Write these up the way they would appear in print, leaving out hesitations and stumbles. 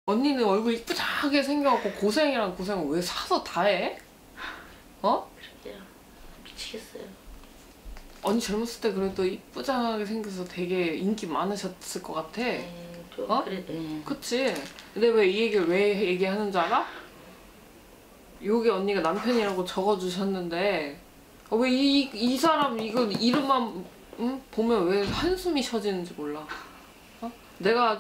언니는 얼굴 이쁘장하게 생겨갖고 고생이랑 고생을 왜 사서 다 해? 어? 그러게요. 미치겠어요. 언니 젊었을 때 그래도 이쁘장하게 생겨서 되게 인기 많으셨을 것 같아. 좀 어? 그래. 그치? 근데 왜 이 얘기를 왜 얘기하는 줄 알아? 요게 언니가 남편이라고 적어주셨는데 왜 이 사람 이거 이름만 보면 왜 한숨이 쉬어지는지 몰라. 어? 내가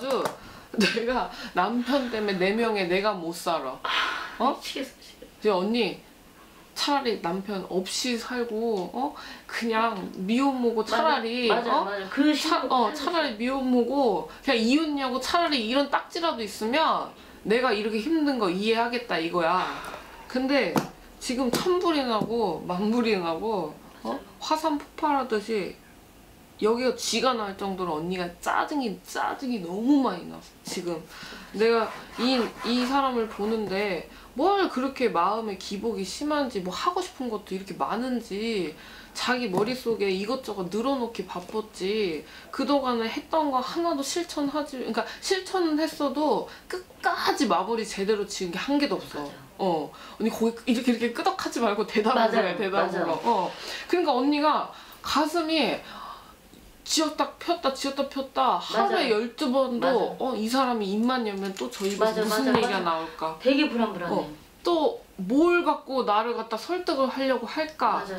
남편 때문에 4명에 내가 못 살아. 어? 미치겠어 지금. 이제 언니 차라리 남편 없이 살고 그냥 미혼모고 차라리 맞아. 그 차라리 미혼모고 그냥 이혼녀고 차라리 이런 딱지라도 있으면 내가 이렇게 힘든 거 이해하겠다 이거야. 근데 지금 천불이 나고 만불이 나고 화산 폭발하듯이 여기가 쥐가 날 정도로 언니가 짜증이 너무 많이 났어. 지금 내가 이 사람을 보는데 뭘 그렇게 마음에 기복이 심한지 뭐 하고 싶은 것도 이렇게 많은지 자기 머릿속에 이것저것 늘어놓기 바빴지 그동안에 했던 거 하나도 그러니까 실천은 했어도 끝까지 마무리 제대로 지은 게 한 개도 없어. 언니 거기 이렇게 끄덕하지 말고 대답을 해. 대답으로. 그러니까 언니가 가슴이 지었다 폈다 하루에 12번도 이 사람이 입만 열면 또 저 입에서 무슨 얘기가 나올까. 되게 불안해. 또 뭘 갖고 나를 갖다 설득을 하려고 할까. 맞아.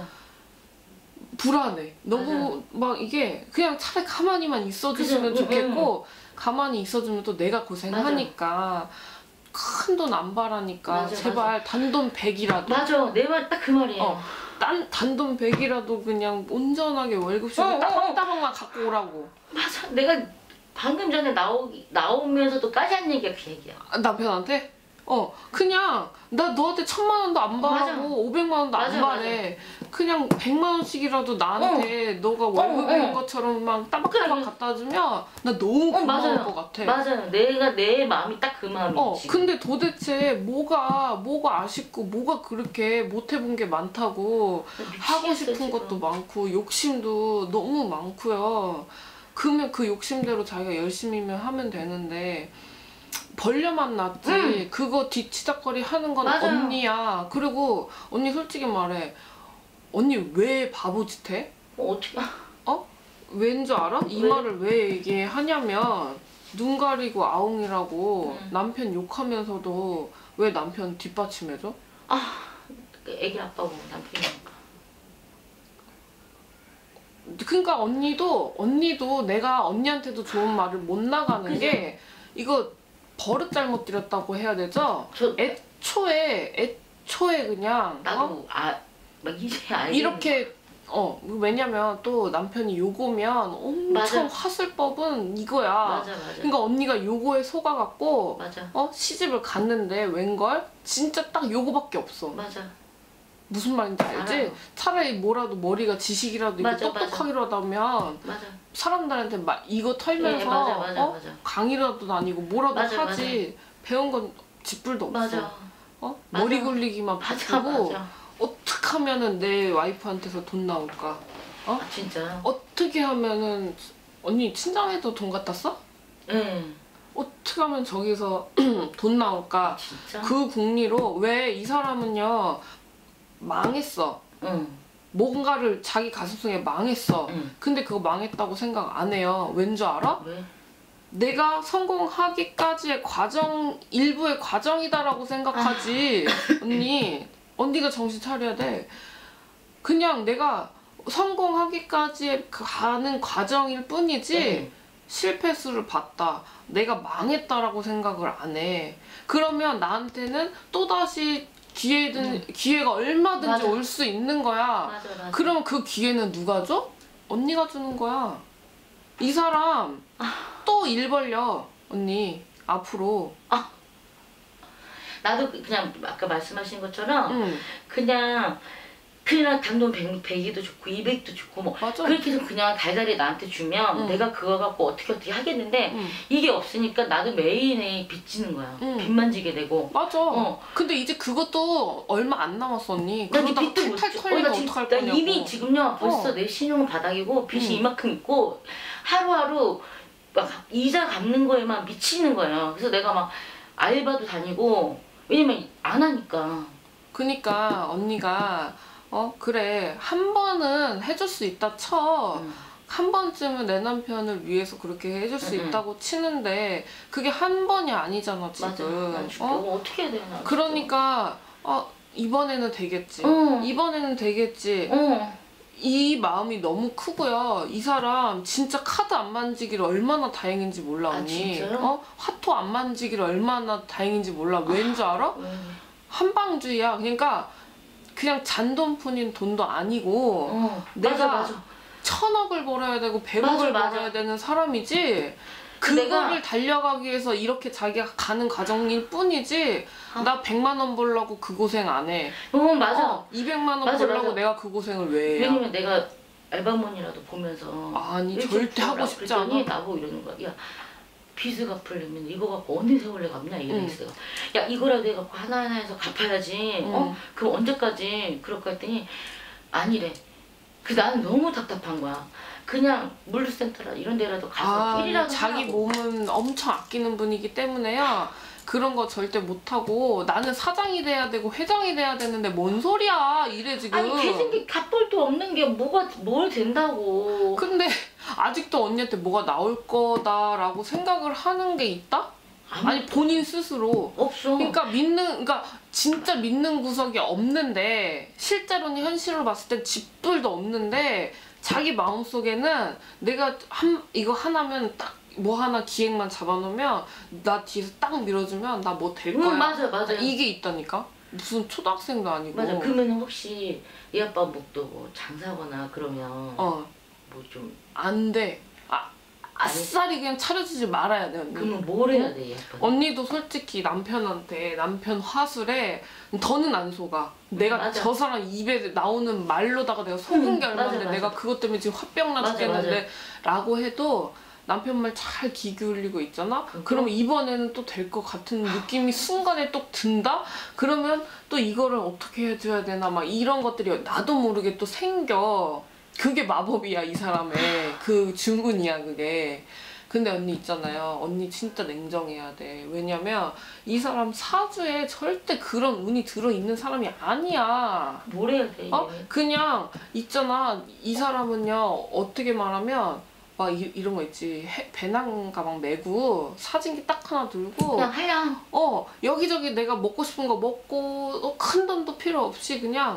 불안해. 너무 막 이게 그냥 차라리 가만히만 있어주시면 좋겠고 가만히 있어주면 또 내가 고생하니까 큰 돈 안 바라니까 제발 단돈 100이라도. 맞아. 내 말 딱 그 말이에요. 단돈 100이라도 그냥 온전하게 월급씩 따박따박만 갖고 오라고. 맞아. 내가 방금 전에 나오면서도까지 한 얘기가 그 얘기야. 남편한테? 그냥 나 너한테 1000만 원도 안 바라고 500만 원도 안 바래. 그냥 100만 원씩이라도 나한테 너가 월급인 것처럼 막 따박따박 갖다 주면 나 너무 고마울 것 같아. 맞아요. 내 마음이 딱 그 마음이지. 근데 도대체 뭐가 아쉽고 뭐가 그렇게 못 해본 게 많다고. 하고 싶은 지금. 것도 많고 욕심도 너무 많고요. 그러면 그 욕심대로 자기가 열심히만 하면 되는데 벌려만 놨지. 그거 뒤치다거리 하는 건 언니야. 그리고 언니 솔직히 말해. 언니 왜 바보짓 해? 어떻게? 왠 줄 알아? 이 말을 왜 얘기하냐면 눈 가리고 아웅이라고 남편 욕하면서도 왜 남편 뒷받침해줘? 애기 아빠고 남편이니까. 그러니까 언니도 내가 언니한테도 좋은 말을 못 나가는 게 이거 버릇 잘못 들였다고 해야 되죠? 애초에 그냥 나도 막 이제 알겠는데. 이렇게 왜냐면 또 남편이 요거면 엄청 화술법은 이거야. 맞아. 그러니까 언니가 요거에 속아갖고 시집을 갔는데 웬걸 진짜 딱 요거밖에 없어. 맞아. 무슨 말인지 알지? 알아요. 차라리 뭐라도 머리가 지식이라도 있고 똑똑하기라도 하면 사람들한테 막 이거 털면서 강의라도 다니고 뭐라도 하지. 배운 건 쥐뿔도 없어. 머리 굴리기만 바쁘고 어떻게 하면은 내 와이프한테서 돈 나올까? 진짜? 어떻게 하면은 언니 친정에도 돈 갖다 써? 어떻게 하면 저기서 돈 나올까? 진짜? 그 궁리로 왜 이 사람은요 망했어. 뭔가를 자기 가슴속에 망했어. 근데 그거 망했다고 생각 안 해요. 왠 줄 알아? 왜? 내가 성공하기까지의 일부의 과정이다라고 생각하지. 언니가 정신 차려야 돼. 그냥 내가 성공하기까지 가는 과정일 뿐이지 실패 수를 봤다. 내가 망했다라고 생각을 안 해. 그러면 나한테는 또다시 기회가 얼마든지 올 수 있는 거야. 그럼 그 기회는 누가 줘? 언니가 주는 거야. 이 사람 또 일 벌려. 언니 앞으로. 나도 그냥 아까 말씀하신 것처럼 그냥 단돈 100이도 좋고 200도 좋고 뭐 그렇게 해서 그냥 달달이 나한테 주면 내가 그거 갖고 어떻게 하겠는데 이게 없으니까 나도 매일매일 빚지는 거야. 빚만 지게 되고. 맞아. 근데 이제 그것도 얼마 안 남았어 언니. 그러다 빚도 탈 털리면 어떡할 거냐고. 이미 지금요 벌써 내 신용은 바닥이고 빚이 이만큼 있고 하루하루 막 이자 갚는 거에만 미치는 거예요. 그래서 내가 막 알바도 다니고 왜냐면 안 하니까. 그니까 언니가 그래 한 번은 해줄 수 있다 쳐. 한 번쯤은 내 남편을 위해서 그렇게 해줄 수 있다고 치는데 그게 한 번이 아니잖아 지금. 맞아. 어떻게 해야 되나. 그러니까 이번에는 되겠지. 이번에는 되겠지. 이 마음이 너무 크고요. 이 사람 진짜 카드 안 만지기를 얼마나 다행인지 몰라 언니. 진짜요? 화토 안 만지기를 얼마나 다행인지 몰라. 왠 줄 알아? 한방주의야. 그러니까 그냥 잔돈뿐인 돈도 아니고 내가 맞아. 1,000억을 벌어야 되고 100억을 벌어야 되는 사람이지. 그거를 달려가기 위해서 이렇게 자기가 가는 과정일 뿐이지. 나 100만 원 벌려고 그 고생 안 해. 맞아. 200만 원 벌려고 내가 그 고생을 왜 해? 왜냐면 내가 알바몬이라도 보면서 아니 절대 하고 싶지 않아. 나보고 이러는 거야. 야 빚을 갚으려면 이거 갖고 언제 세월에 갚냐 이랬어요. 야 이거라도 해갖고 하나하나 해서 갚아야지. 그럼 언제까지 그럴까 했더니 아니래. 나는 너무 답답한 거야. 그냥 물류센터라 이런 데라도 가서 일이라도 자기 하라고. 몸은 엄청 아끼는 분이기 때문에요. 그런 거 절대 못하고 나는 사장이 돼야 되고 회장이 돼야 되는데 뭔 소리야 이래 지금. 아니 개생기 갓볼도 없는 게 뭘 된다고. 근데 아직도 언니한테 뭐가 나올 거다라고 생각을 하는 게 있다? 아니 본인 스스로. 없어. 그러니까 진짜 믿는 구석이 없는데 실제로는 현실로 봤을 땐 집불도 없는데 자기 마음속에는 내가 이거 하나면 딱 뭐 하나 기획만 잡아놓으면 나 뒤에서 딱 밀어주면 나 뭐 될 거야. 맞아. 이게 있다니까. 무슨 초등학생도 아니고. 맞아. 그러면 혹시 이 아빠 목도 뭐 장사거나 그러면 뭐 좀 안 돼. 아싸리 그냥 차려주지 말아야 돼 언니. 그러면 뭘 해야 돼 이 아빠? 언니도 솔직히 남편한테 남편 화술에 더는 안 속아. 내가 저 사람 입에 나오는 말로다가 내가 속은 게 얼마인데 내가 그것 때문에 지금 화병 나 죽겠는데 라고 해도 남편 말 잘 귀 기울이고 있잖아? 그러면 이번에는 또 될 것 같은 느낌이 순간에 또 든다? 그러면 또 이거를 어떻게 해줘야 되나 막 이런 것들이 나도 모르게 또 생겨. 그게 마법이야 이 사람의 그 주문이야 그게. 근데 언니 있잖아요. 언니 진짜 냉정해야 돼. 왜냐면 이 사람 사주에 절대 그런 운이 들어있는 사람이 아니야. 뭘 해야 돼? 그냥 있잖아. 이 사람은요. 어떻게 말하면 막 이런 거 있지. 배낭 가방 메고 사진기 딱 하나 들고 그냥 하냥 여기저기 내가 먹고 싶은 거 먹고 큰 돈도 필요 없이 그냥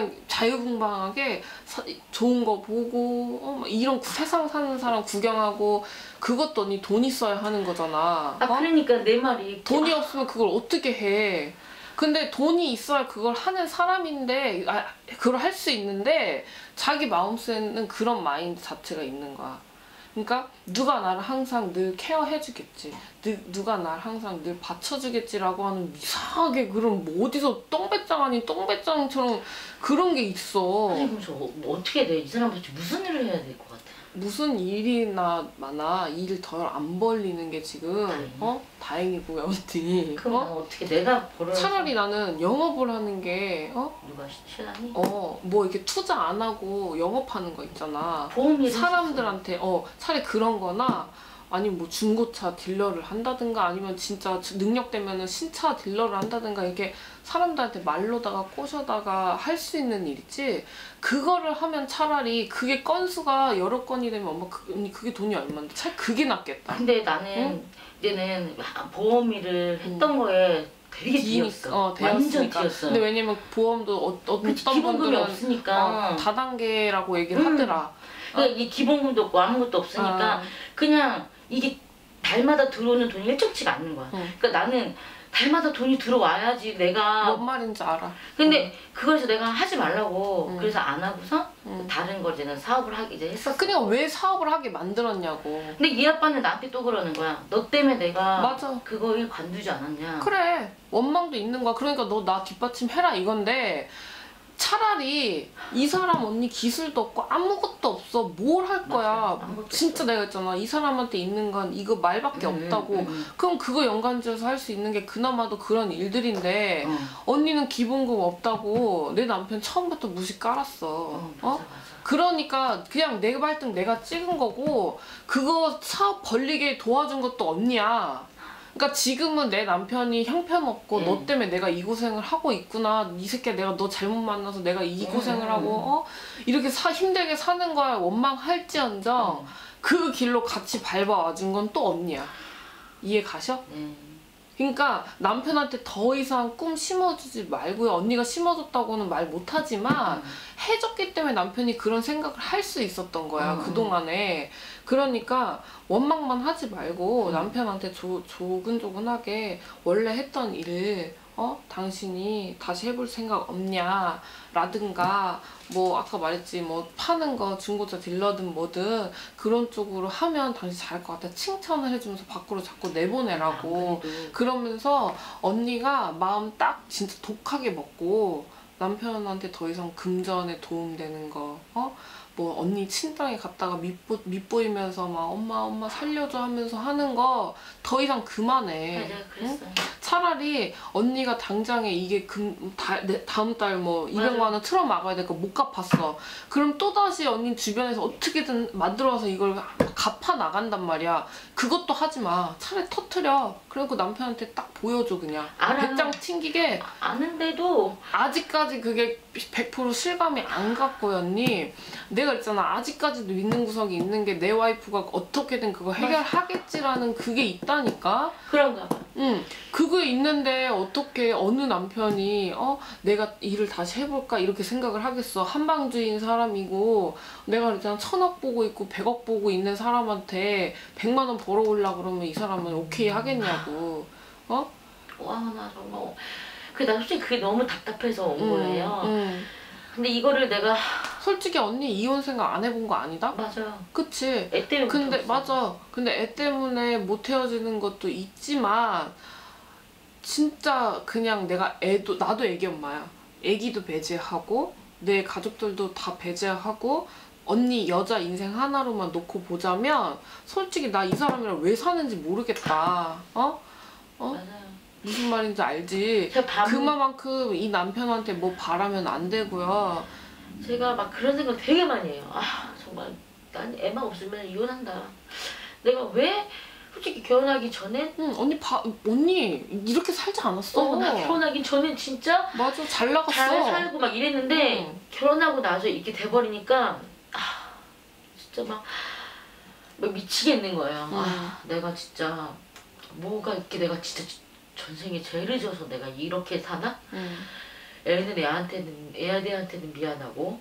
자유분방하게 좋은 거 보고 이런 세상 사는 사람 구경하고. 그것도 언니 돈 있어야 하는 거잖아. 그러니까 내 말이 돈이 없으면 그걸 어떻게 해. 근데 돈이 있어야 그걸 하는 사람인데 그걸 할 수 있는데 자기 마음속에는 그런 마인드 자체가 있는 거야. 그러니까 누가 나를 항상 늘 케어해주겠지. 누가 나를 항상 늘 받쳐주겠지라고 하는 이상하게 그런 뭐 어디서 똥배짱 아닌 똥배짱처럼 그런 게 있어. 아니 그럼 뭐 어떻게 돼? 이 사람 도대체 무슨 일을 해야 될 것 같아? 무슨 일이나 많아. 일 덜 안 벌리는 게 지금 다행이고요 언니. 그럼 어떻게 내가 벌어? 차라리 나는 영업을 하는 게 누가 신랑이? 뭐 이렇게 투자 안 하고 영업하는 거 있잖아. 보험이 사람들한테 차라리 그런 거나 아니면 뭐 중고차 딜러를 한다든가 아니면 진짜 능력 되면은 신차 딜러를 한다든가 이렇게 사람들한테 말로다가 꼬셔다가 할 수 있는 일 있지. 그거를 하면 차라리 그게 건수가 여러 건이 되면 엄마 그게 돈이 얼마인데 차라리 그게 낫겠다. 근데 나는 이제는 보험 일을 했던 거에 되게 뒤였어. 완전 뒤였어. 근데 왜냐면 보험도 어떤 기본금이 분들은 없으니까 다단계라고 얘기를 하더라. 그러니까 이 기본금도 없고 아무것도 없으니까 그냥 이게 달마다 들어오는 돈이 일정치가 않는 거야. 그러니까 나는 달마다 돈이 들어와야지 내가 뭔 말인지 알아. 근데 그거에서 내가 하지 말라고 그래서 안 하고서 다른 걸 이제는 사업을 하기 이제 했었어. 그냥 왜 사업을 하게 만들었냐고. 근데 이 아빠는 나한테 또 그러는 거야. 너 때문에 내가 맞아. 그거 일 관두지 않았냐. 그래. 원망도 있는 거야. 그러니까 너 나 뒷받침해라 이건데 차라리 이 사람 언니 기술도 없고 아무것도 없어. 뭘 할 거야. 진짜 내가 했잖아. 이 사람한테 있는 건 이거 말밖에 없다고. 그럼 그거 연관지어서 할 수 있는 게 그나마도 그런 일들인데 언니는 기본금 없다고 내 남편 처음부터 무시 깔았어. 맞아. 그러니까 그냥 내 발등 내가 찍은 거고 그거 사업 벌리게 도와준 것도 언니야. 그러니까 지금은 내 남편이 형편없고 너 때문에 내가 이 고생을 하고 있구나. 이 새끼야 내가 너 잘못 만나서 내가 이 고생을 하고 이렇게 힘들게 사는 거야 원망할지언정 그 길로 같이 밟아와준 건 또 언니야. 이해 가셔? 그러니까 남편한테 더 이상 꿈 심어주지 말고요. 언니가 심어줬다고는 말 못하지만 해줬기 때문에 남편이 그런 생각을 할 수 있었던 거야. 그동안에. 그러니까 원망만 하지 말고 남편한테 조근조근하게 원래 했던 일을 당신이 다시 해볼 생각 없냐 라든가 뭐 아까 말했지 뭐 파는 거 중고차 딜러든 뭐든 그런 쪽으로 하면 당신 잘할 것 같아. 칭찬을 해주면서 밖으로 자꾸 내보내라고. 그러면서 언니가 마음 딱 진짜 독하게 먹고 남편한테 더 이상 금전에 도움되는 거 뭐 언니 친정에 갔다가 밉보이면서 막 엄마 살려줘 하면서 하는 거 더 이상 그만해. 맞아, 그랬어. 응? 차라리 언니가 당장에 이게 다음 달 뭐 200만 원 틀어 막아야 되니까 못 갚았어. 그럼 또다시 언니 주변에서 어떻게든 만들어서 이걸 갚아 나간단 말이야. 그것도 하지 마. 차라리 터트려. 그리고 남편한테 딱 보여줘 그냥. 배짱 튕기게. 아는데도 아직까지 그게 100% 실감이 안 갔고요 언니. 내가 있잖아 아직까지도 믿는 구석이 있는 게 내 와이프가 어떻게든 그거 해결하겠지라는 그게 있다니까. 그런가 봐. 응. 그게 있는데 어떻게 어느 남편이 내가 일을 다시 해볼까 이렇게 생각을 하겠어. 한방주의인 사람이고 내가 그냥 1000억 보고 있고 100억 보고 있는 사람한테 100만 원 벌어오려고 그러면 이 사람은 오케이 하겠냐고. 와 나 정말 나 솔직히 그게 너무 답답해서 온 거예요. 근데 이거를 내가 솔직히 언니 이혼 생각 안 해본 거 아니다? 맞아. 그치? 애 때문에 근데 맞아. 근데 애 때문에 못 헤어지는 것도 있지만 진짜 그냥 나도 애기 엄마야. 애기도 배제하고 내 가족들도 다 배제하고 언니 여자 인생 하나로만 놓고 보자면 솔직히 나 이 사람이랑 왜 사는지 모르겠다. 맞아요. 무슨 말인지 알지? 그만큼 이 남편한테 뭐 바라면 안 되고요. 제가 막 그런 생각 되게 많이 해요. 정말 난 애만 없으면 이혼한다. 내가 왜 솔직히 결혼하기 전엔 언니 이렇게 살지 않았어. 나 결혼하기 전엔 진짜 맞아 잘 나갔어. 잘 살고 막 이랬는데 결혼하고 나서 이렇게 돼버리니까 진짜 막 미치겠는 거예요. 내가 진짜 뭐가 이렇게 내가 진짜 전생에 죄를 져서 내가 이렇게 사나? 애는 애한테는 미안하고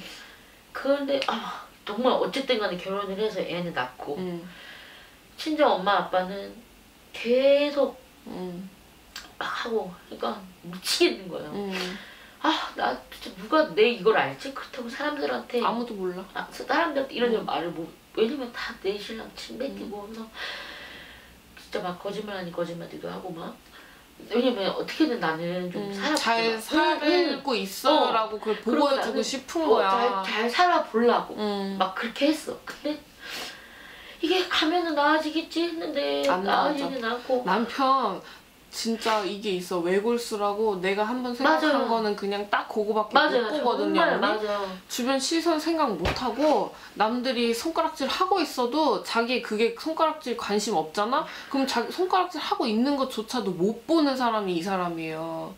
그런데 정말 어쨌든 간에 결혼을 해서 애는 낳고 친정 엄마 아빠는 계속 막 하고 그러니까 미치겠는 거예요. 나 진짜 누가 내 이걸 알지? 그렇다고 사람들한테 아무도 몰라. 사람들한테 이런 말을 왜냐면 다 내 신랑 침 뱉기고 하면서 진짜 막 거짓말 아닌 거짓말도 하고 막 왜냐면 어떻게든 나는 좀 잘 살고 있어라고 그걸 보여주고 싶은 거야. 잘 살아보려고 막 그렇게 했어. 근데 이게 가면은 나아지겠지 했는데 나아지진 않고. 남편 진짜 이게 있어. 외골수라고 내가 한번 생각한 거는 그냥 딱 그거밖에 못 보거든요. 맞아. 주변 시선 생각 못하고 남들이 손가락질 하고 있어도 자기 그게 손가락질 관심 없잖아? 그럼 자기 손가락질 하고 있는 것조차도 못 보는 사람이 이 사람이에요.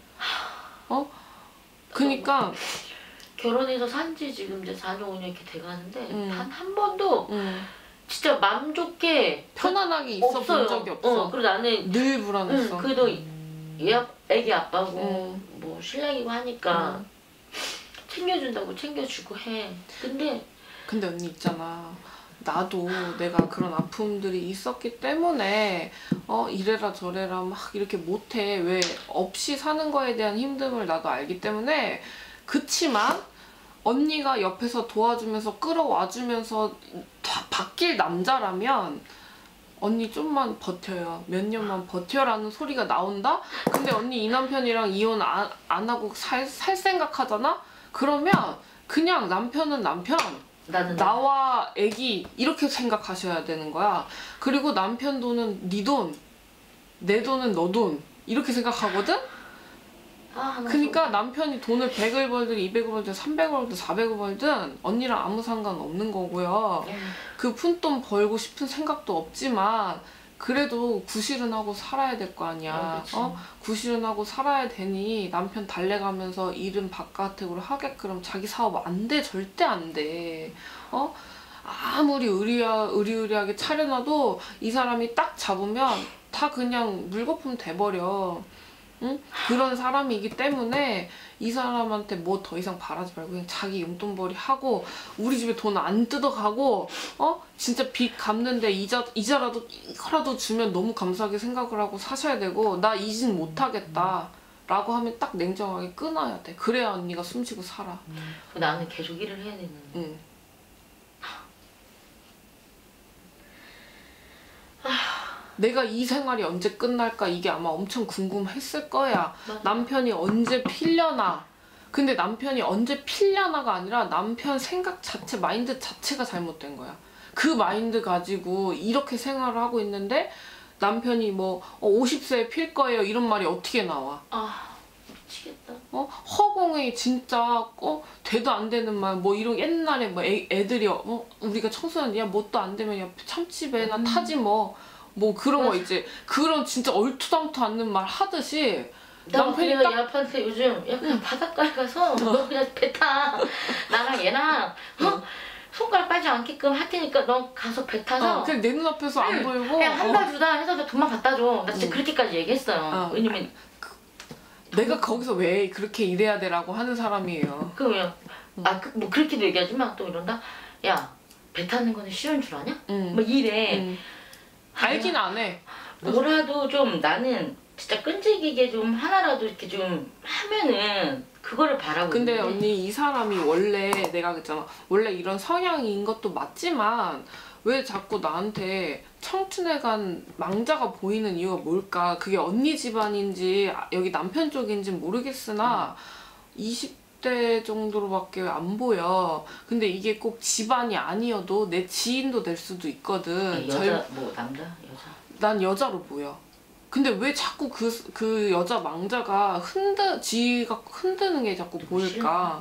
그니까 결혼해서 산지 지금 이제 4년 5년 이렇게 돼가는데 단 한 번도 진짜 맘 좋게 편안하게 있어 본 적이 없어. 그리고 나는 늘 불안했어. 그래도 애기 아빠고 뭐 신랑이고 하니까 챙겨준다고 챙겨주고 해. 근데 언니 있잖아. 나도 내가 그런 아픔들이 있었기 때문에 이래라 저래라 막 이렇게 못해. 왜 없이 사는 거에 대한 힘듦을 나도 알기 때문에. 그치만 언니가 옆에서 도와주면서 끌어와주면서 다 바뀔 남자라면 언니 좀만 버텨요. 몇 년만 버텨라는 소리가 나온다? 근데 언니 이 남편이랑 이혼 안 하고 살 생각하잖아? 그러면 그냥 남편은 남편, 나와 애기 이렇게 생각하셔야 되는 거야. 그리고 남편 돈은 네 돈, 내 돈은 너 돈 이렇게 생각하거든? 그러니까 남편이 돈을 100을 벌든 200을 벌든 300을 벌든 400을 벌든 언니랑 아무 상관 없는 거고요. 그 푼돈 벌고 싶은 생각도 없지만 그래도 구실은 하고 살아야 될 거 아니야. 구실은 하고 살아야 되니 남편 달래가면서 일은 바깥으로 하게끔 자기 사업 안 돼. 절대 안 돼. 아무리 의리의리하게 차려놔도 이 사람이 딱 잡으면 다 그냥 물거품 돼버려. 응? 그런 사람이기 때문에 이 사람한테 뭐 더 이상 바라지 말고 그냥 자기 용돈벌이 하고 우리 집에 돈 안 뜯어가고 진짜 빚 갚는데 이자라도 이거라도 주면 너무 감사하게 생각을 하고 사셔야 되고 나 이 짓 못하겠다 라고 하면 딱 냉정하게 끊어야 돼. 그래야 언니가 숨쉬고 살아. 나는 계속 일을 해야 되는. 응. 내가 이 생활이 언제 끝날까 이게 아마 엄청 궁금했을 거야. 맞아. 남편이 언제 필려나. 근데 남편이 언제 필려나가 아니라 남편 생각 자체, 마인드 자체가 잘못된 거야. 그 마인드 가지고 이렇게 생활을 하고 있는데 남편이 뭐 50세에 필 거예요 이런 말이 어떻게 나와. 미치겠다. 허공에 진짜 되도 안 되는 말 뭐 이런 옛날에 뭐 애들이 우리가 청소년이야 뭣도 안 되면 야 참치배나 타지 뭐 그런 거 있지. 그런 진짜 얼토당토 않는 말 하듯이 남편이 딱 얘한테 요즘 그냥 바닷가에 가서 너 그냥 배 타. 나랑 얘랑 손가락 빠지지 않게끔 할 테니까 너 가서 배 타서 그냥 내 눈앞에서 안 보이고 그냥 한 달 주다 해서 너 돈만 갖다 줘. 나 진짜 그렇게까지 얘기했어요. 왜냐면 내가 거기서 왜 그렇게 일해야 돼라고 하는 사람이에요. 그러면 뭐 그렇게도 얘기하지만 또 이런다. 야, 배 타는 거는 쉬운 줄 아냐? 뭐 이래. 알긴 안 해. 뭐라도 좀 나는 진짜 끈질기게 좀 하나라도 이렇게 좀 하면은 그거를 바라고 근데 있는데. 언니 이 사람이 원래 내가 그랬잖아. 원래 이런 성향인 것도 맞지만 왜 자꾸 나한테 청춘에 간 망자가 보이는 이유가 뭘까? 그게 언니 집안인지 여기 남편 쪽인지 모르겠으나 20대 정도로밖에 안 보여. 근데 이게 꼭 집안이 아니어도 내 지인도 될 수도 있거든. 여자 뭐 남자? 여자? 난 여자로 보여. 근데 왜 자꾸 그 여자 망자가 지가 흔드는 게 자꾸 보일까?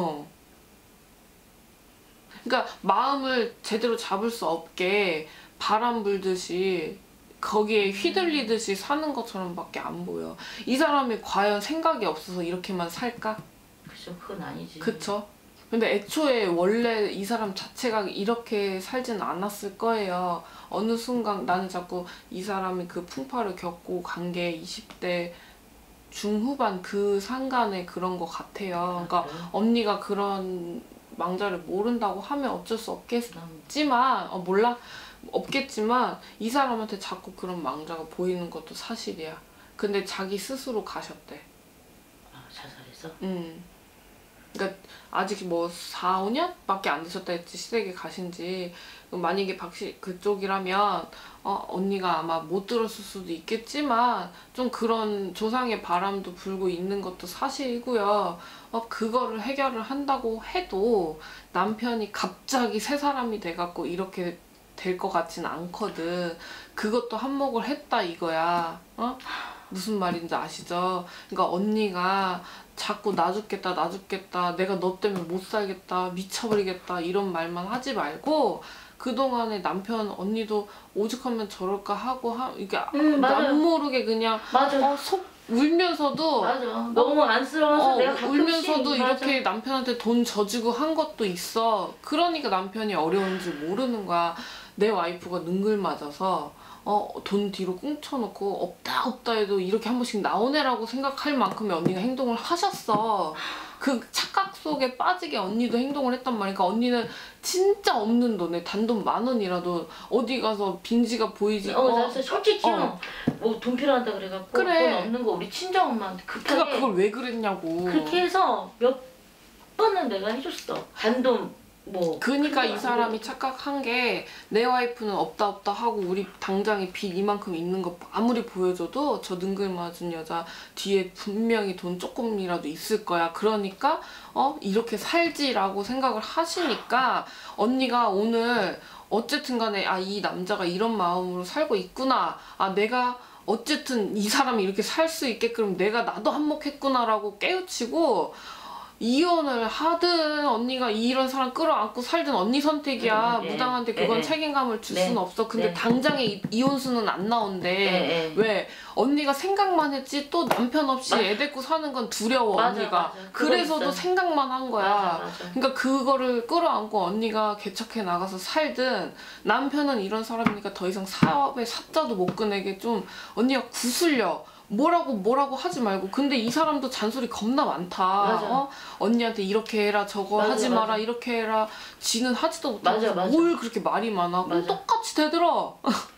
그러니까 마음을 제대로 잡을 수 없게 바람 불듯이 거기에 휘둘리듯이 사는 것처럼밖에 안 보여. 이 사람이 과연 생각이 없어서 이렇게만 살까? 그죠, 그건 아니지. 그쵸? 근데 애초에 원래 이 사람 자체가 이렇게 살진 않았을 거예요. 어느 순간 나는 자꾸 이 사람이 그 풍파를 겪고 간 게 20대 중후반 그 상간에 그런 것 같아요. 그러니까 그래요? 언니가 그런 망자를 모른다고 하면 어쩔 수 없겠지만 몰라? 없겠지만 이 사람한테 자꾸 그런 망자가 보이는 것도 사실이야. 근데 자기 스스로 가셨대. 자살해서? 그러니까 아직 뭐 4, 5년밖에 안 되셨다 했지. 시댁에 가신 지. 만약에 그쪽이라면 언니가 아마 못 들었을 수도 있겠지만 좀 그런 조상의 바람도 불고 있는 것도 사실이고요. 그거를 해결을 한다고 해도 남편이 갑자기 새 사람이 돼갖고 이렇게 될 것 같진 않거든. 그것도 한몫을 했다 이거야. 무슨 말인지 아시죠? 그러니까 언니가 자꾸 나 죽겠다 내가 너 때문에 못 살겠다 미쳐버리겠다 이런 말만 하지 말고 그동안에 남편 언니도 오죽하면 저럴까 하고 이게 남 모르게 그냥 속 울면서도 맞아. 너무 안쓰러워서 내가 가끔씩 울면서도 이렇게 남편한테 돈 져주고 한 것도 있어. 그러니까 남편이 어려운지 모르는 거야. 내 와이프가 능글맞아서 돈 뒤로 꽁쳐놓고 없다 해도 이렇게 한 번씩 나오네라고 생각할 만큼의 언니가 행동을 하셨어. 그 착각 속에 빠지게 언니도 행동을 했단 말이니까 언니는 진짜 없는 돈에 단돈 10,000원이라도 어디 가서 빈지가 보이지. 나 솔직히 뭐 돈 필요하다 그래갖고 그래. 돈 없는 거 우리 친정엄마한테 급하게 그걸 왜 그랬냐고. 그렇게 해서 몇 번은 내가 해줬어. 단돈 그러니까 이 사람이 착각한 게 내 와이프는 없다 하고 우리 당장에 빚 이만큼 있는 거 아무리 보여줘도 저 능글맞은 여자 뒤에 분명히 돈 조금이라도 있을 거야. 그러니까 이렇게 살지라고 생각을 하시니까 언니가 오늘 어쨌든 간에 이 남자가 이런 마음으로 살고 있구나. 내가 어쨌든 이 사람이 이렇게 살 수 있게끔 나도 한몫했구나라고 깨우치고 이혼을 하든 언니가 이런 사람 끌어안고 살든 언니 선택이야. 무당한테 그건 책임감을 줄 수는 없어. 근데 당장에 이혼수는 안 나온대. 왜? 언니가 생각만 했지 또 남편 없이 애 데리고 사는 건 두려워. 언니가. 그래서도 생각만 한 거야. 그러니까 그거를 끌어안고 언니가 개척해 나가서 살든, 남편은 이런 사람이니까 더 이상 사업에 사자도 못 꺼내게 좀 언니가 구슬려. 뭐라고 하지 말고. 근데 이 사람도 잔소리 겁나 많다. 언니한테 이렇게 해라, 저거 하지 마라, 이렇게 해라. 지는 하지도 못하면서 뭘 그렇게 말이 많아. 그럼 똑같이 되들어.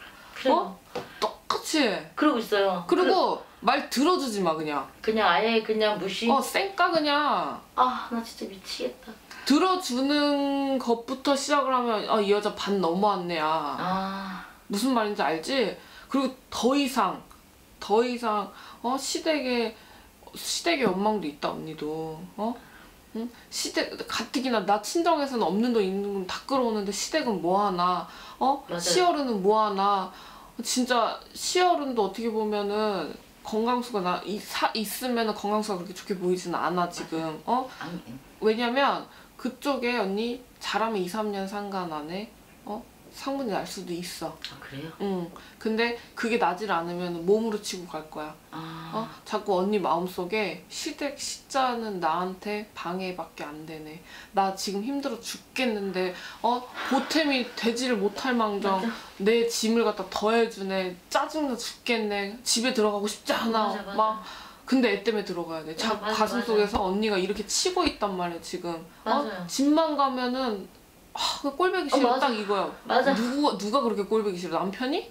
똑같이. 그러고 있어요. 그리고 말 들어주지 마. 그냥 아예 그냥 무시. 쌩까 그냥. 아, 나 진짜 미치겠다. 들어주는 것부터 시작을 하면 이 여자 반 넘어왔네야. 무슨 말인지 알지? 그리고 더 이상 시댁의 욕망도 있다. 언니도 응? 시댁 가뜩이나 나 친정에서는 없는 돈 있는 돈 다 끌어오는데 시댁은 뭐하나. 시어른은 뭐하나. 진짜 시어른도 어떻게 보면은 건강수가 있으면은 건강수가 그렇게 좋게 보이지는 않아 지금. 왜냐면 그쪽에 언니 잘하면 2-3년 상간 안에 상분이 날 수도 있어. 아, 그래요? 응. 근데 그게 나질 않으면 몸으로 치고 갈 거야. 자꾸 언니 마음속에 시댁 시자는 나한테 방해밖에 안 되네. 나 지금 힘들어 죽겠는데 보탬이 되지를 못할 망정 내 짐을 갖다 더해주네. 짜증나 죽겠네. 집에 들어가고 싶지 않아. 막 근데 애 때문에 들어가야 돼. 가슴속에서 언니가 이렇게 치고 있단 말이야 지금. 집만 가면은 꼴보기 싫어. 딱 이거야. 맞아. 누가 그렇게 꼴보기 싫어? 남편이?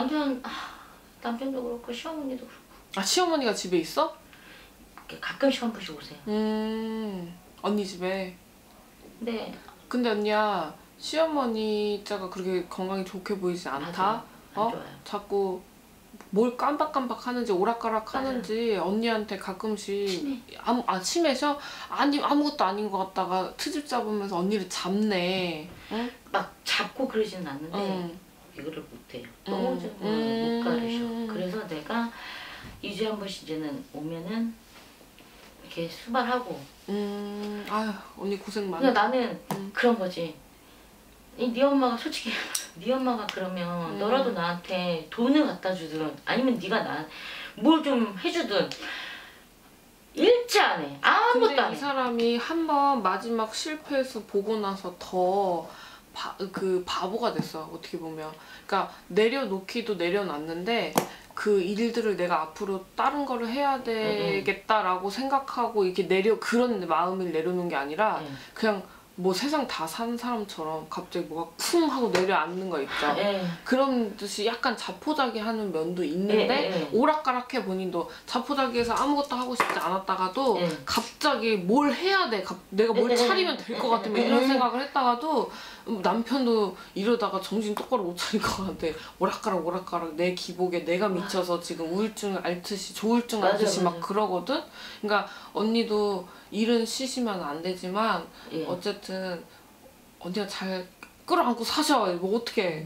남편도 그렇고 시어머니도 그렇고. 시어머니가 집에 있어? 가끔씩 한 번씩 오세요. 언니 집에? 네. 근데 언니야, 시어머니 자가 그렇게 건강이 좋게 보이지 않다? 안 좋아요. 자꾸 뭘 깜박깜박 하는지 오락가락 하는지 언니한테 가끔씩 치매셔? 아니 아무것도 아닌 것 같다가 트집 잡으면서 언니를 잡네. 응? 막 잡고 그러지는 않는데 이거를 못해요. 넘어지면 못 가르쳐. 그래서 내가 2주에 한 번씩 이제는 오면은 이렇게 수발하고. 아유 언니 고생 많아. 그러니까 나는 그런 거지. 네 엄마가 솔직히 네 엄마가 그러면 너라도 나한테 돈을 갖다 주든 아니면 네가 뭘 좀 해주든 일치 안 해. 아무것도 안 해. 이 사람이 한번 마지막 실패해서 보고 나서 더 바보가 됐어. 어떻게 보면. 그러니까 내려놓기도 내려놨는데 그 일들을 내가 앞으로 다른 거를 해야 되겠다라고 생각하고 이렇게 그런 마음을 내려놓은 게 아니라 그냥 뭐 세상 다 사는 사람처럼 갑자기 뭐가 쿵 하고 내려앉는 거 있죠. 그런 듯이 약간 자포자기하는 면도 있는데 오락가락해 본인도 자포자기해서 아무것도 하고 싶지 않았다가도 갑자기 뭘 해야 돼. 내가 뭘 차리면 될 것 같으면 이런 생각을 했다가도 남편도 이러다가 정신 똑바로 못 차릴 것 같아. 오락가락 내 기복에 내가 미쳐서 지금 우울증을 앓듯이 조울증 앓듯이 막 그러거든. 그러니까 언니도 일은 쉬시면 안 되지만 어쨌든 언니가 잘 끌어안고 사셔. 뭐 어떡해.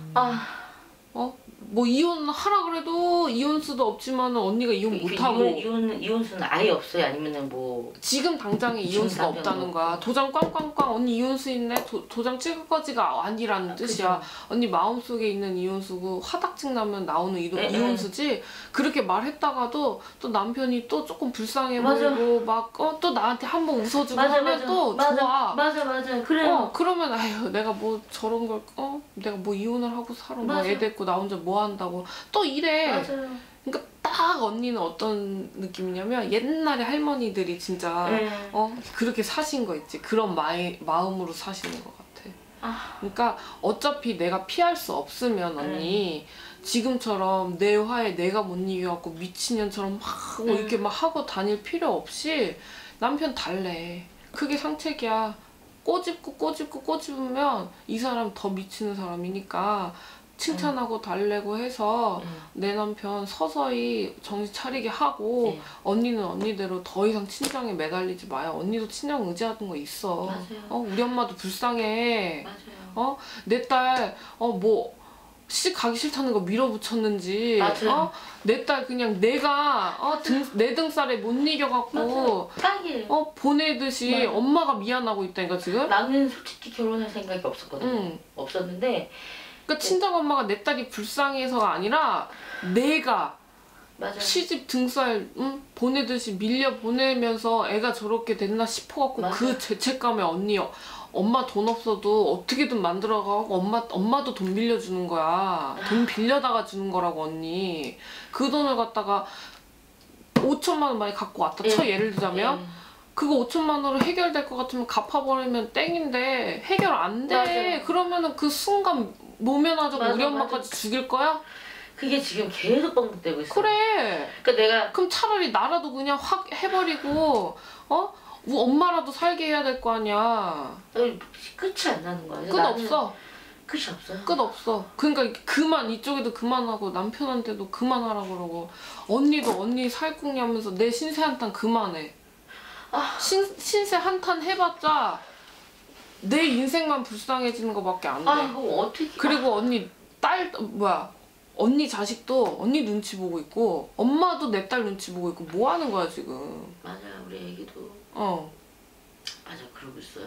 뭐 이혼하라 그래도 이혼수도 없지만 언니가 이혼 못하고 이혼수는 아예 없어요? 아니면은 뭐 지금 당장에 이혼수가 없다는 거야. 도장 꽝꽝꽝 언니 이혼수 있네? 도장 찍을 거지가 아니라는 뜻이야. 언니 마음속에 있는 이혼수고 화딱지 나면 나오는 이혼수지. 그렇게 말했다가도 또 남편이 또 조금 불쌍해 보이고 막 또 나한테 한번 웃어주고 하면 또 좋아. 맞아. 그래. 그러면 아유 내가 뭐 저런 걸 내가 뭐 이혼을 하고 살아. 뭐 애 데리고 나 혼자 뭐 한다고 또 이래. 맞아요. 그러니까 딱 언니는 어떤 느낌이냐면 옛날에 할머니들이 진짜 그렇게 사신 거 있지. 그런 마음으로 사시는 것 같아. 그러니까 어차피 내가 피할 수 없으면 언니 지금처럼 내 화에 내가 못 이겨갖고 미친년처럼 막 이렇게 막 하고 다닐 필요 없이 남편 달래. 그게 상책이야. 꼬집으면 이 사람 더 미치는 사람이니까 칭찬하고 달래고 해서 내 남편 서서히 정신 차리게 하고 언니는 언니대로 더 이상 친정에 매달리지 마요. 언니도 친정 의지하는 거 있어. 맞아요. 우리 엄마도 불쌍해. 맞아요. 내 딸 시집 가기 싫다는 거 밀어붙였는지 맞아요. 내 딸 그냥 내가 내 등살에 못 이겨갖고 딱이에요. 보내듯이 맞아. 엄마가 미안하고 있다니까 지금. 나는 솔직히 결혼할 생각이 없었거든요. 없었는데 그러니까 친정엄마가 내 딸이 불쌍해서가 아니라 내가 맞아. 시집 등살 보내듯이 밀려 보내면서 애가 저렇게 됐나 싶어갖고 맞아. 그 죄책감에 언니 엄마 돈 없어도 어떻게든 만들어가고 엄마도 돈 빌려주는 거야. 돈 빌려다가 주는 거라고 언니. 그 돈을 갖다가 5천만 원 많이 갖고 왔다 쳐 예를 들자면 그거 5천만 원으로 해결될 것 같으면 갚아버리면 땡인데 해결 안 돼. 맞아. 그러면은 그 순간 모면하자고 우리 엄마까지 죽일 거야? 그게 지금 계속 반복되고 있어. 그래. 그러니까 내가 그럼 차라리 나라도 그냥 확 해버리고 엄마라도 살게 해야 될 거 아니야. 끝이 안 나는 거야. 끝 없어. 끝이 없어요. 끝 없어. 그러니까 그만 이쪽에도 그만하고 남편한테도 그만하라고 그러고 언니도 언니 살궁리 하면서 내 신세 한탄 그만해. 신세 한탄 해봤자 내 인생만 불쌍해지는 거밖에 안 돼. 그거 어떻게. 그리고 언니 언니 자식도 언니 눈치 보고 있고 엄마도 내 딸 눈치 보고 있고 뭐 하는 거야 지금. 맞아, 우리 애기도 맞아, 그러고 있어요.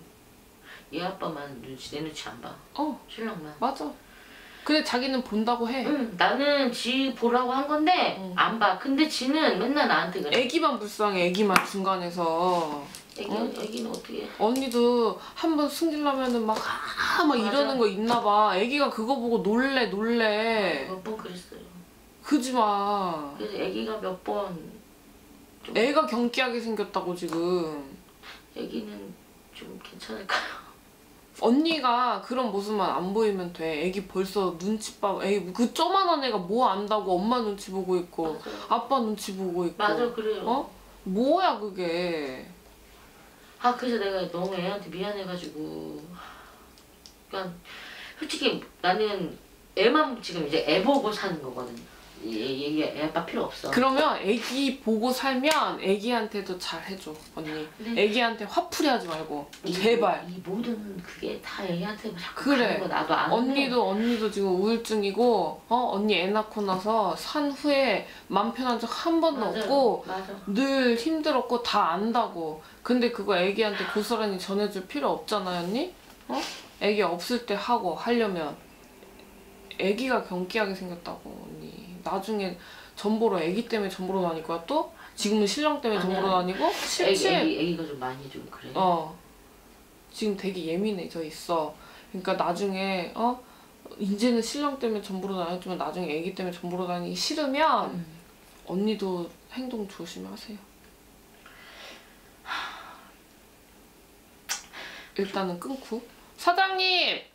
얘 아빠만 내 눈치 안 봐. 신랑만. 맞아. 근데 자기는 본다고 해. 나는 지 보라고 한 건데 안 봐. 근데 지는 맨날 나한테 그래. 애기만 불쌍해. 애기만 중간에서. 애기는 어떻게 해? 언니도 한번 승질나면은 막 이러는 거 있나 봐. 애기가 그거 보고 놀래. 몇 번 그랬어요. 그지 마. 그래서 애기가 몇 번 애가 경기하게 생겼다고 지금. 애기는 좀 괜찮을까요? 언니가 그런 모습만 안 보이면 돼. 애기 벌써 눈치 봐. 그 쪼만한 애가 뭐 안다고 엄마 눈치 보고 있고 맞아요. 아빠 눈치 보고 있고. 맞아, 그래요. 뭐야 그게. 그래서 내가 너무 애한테 미안해가지고. 그러니까 솔직히 나는 애만 지금 이제 애 보고 사는 거거든. 애 아빠 필요 없어. 그러면 애기 보고 살면 애기한테도 잘 해줘 언니. 애기한테 화풀이 하지 말고 제발. 이 모든 그게 다 애한테 자꾸 그래. 가는 거 나도 아는데. 언니도 지금 우울증이고 언니 애 낳고 나서 산 후에 맘 편한 적 한 번도 맞아요. 없고 맞아. 늘 힘들었고 다 안다고. 근데 그거 애기한테 고스란히 전해줄 필요 없잖아요 언니? 애기 없을 때 하려면 애기가 경기하게 생겼다고 언니. 나중에 전보로 애기 때문에 전보로 다닐 거야 또? 지금은 신랑 때문에 전보로 다니고? 싫지? 애기가 좀 많이 좀 그래. 지금 되게 예민해져 있어. 그러니까 나중에 이제는 신랑 때문에 전보로 다녔지만 나중에 애기 때문에 전보로 다니기 싫으면 언니도 행동 조심하세요. 일단은 끊고. 사장님!